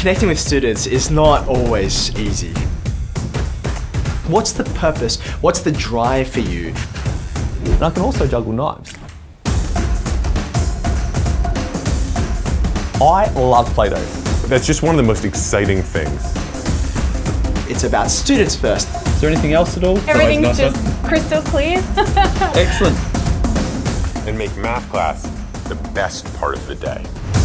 Connecting with students is not always easy. What's the purpose? What's the drive for you? And I can also juggle knives. I love Play-Doh. That's just one of the most exciting things. It's about students first. Is there anything else at all? Everything's just crystal clear. Excellent. And make math class the best part of the day.